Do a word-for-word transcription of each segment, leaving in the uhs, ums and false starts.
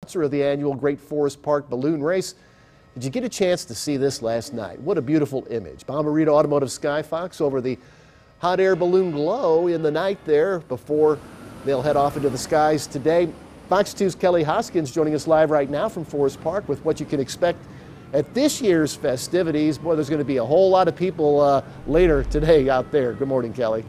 Sponsor of the annual Great Forest Park Balloon Race. Did you get a chance to see this last night? What a beautiful image. Bomarito Automotive Skyfox over the hot air balloon glow in the night there before they'll head off into the skies today. Fox two's Kelly Hoskins joining us live right now from Forest Park with what you can expect at this year's festivities. Boy, there's going to be a whole lot of people uh, later today out there. Good morning, Kelly.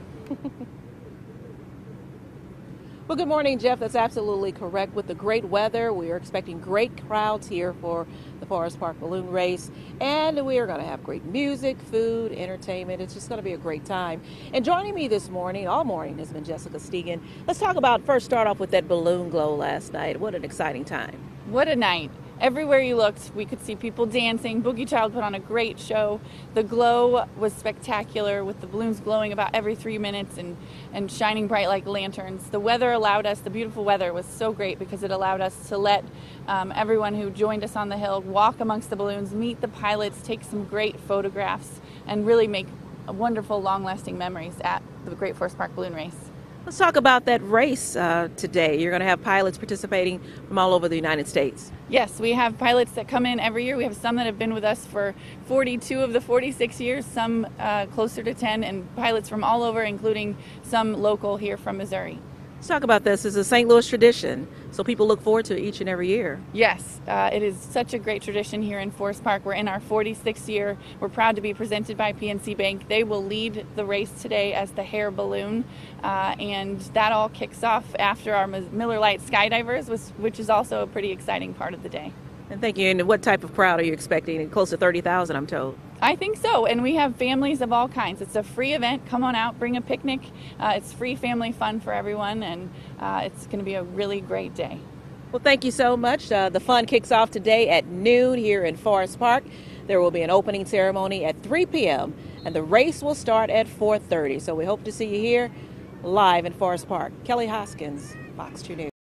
Well, good morning, Jeff. That's absolutely correct. With the great weather, we are expecting great crowds here for the Forest Park Balloon Race. And we are going to have great music, food, entertainment. It's just going to be a great time. And joining me this morning, all morning, has been Jessica Stegan. Let's talk about, first start off with that balloon glow last night. What an exciting time. What a night. Everywhere you looked, we could see people dancing. Boogie Child put on a great show. The glow was spectacular, with the balloons glowing about every three minutes and, and shining bright like lanterns. The weather allowed us, the beautiful weather was so great because it allowed us to let um, everyone who joined us on the hill walk amongst the balloons, meet the pilots, take some great photographs, and really make wonderful, long-lasting memories at the Great Forest Park Balloon Race. Let's talk about that race uh, today. You're going to have pilots participating from all over the United States. Yes, we have pilots that come in every year. We have some that have been with us for forty-two of the forty-six years, some uh, closer to ten, and pilots from all over, including some local here from Missouri. Let's talk about this. It's a Saint Louis tradition, so people look forward to it each and every year. Yes, uh, it is such a great tradition here in Forest Park. We're in our forty-sixth year. We're proud to be presented by P N C Bank. They will lead the race today as the Hair Balloon, uh, and that all kicks off after our Miller Lite Skydivers, which, which is also a pretty exciting part of the day. And thank you. And what type of crowd are you expecting? Close to thirty thousand, I'm told. I think so, and we have families of all kinds. It's a free event. Come on out, bring a picnic. Uh, it's free family fun for everyone, and uh, it's going to be a really great day. Well, thank you so much. Uh, the fun kicks off today at noon here in Forest Park. There will be an opening ceremony at three p m and the race will start at four thirty. So we hope to see you here live in Forest Park. Kelly Hoskins, Fox two News.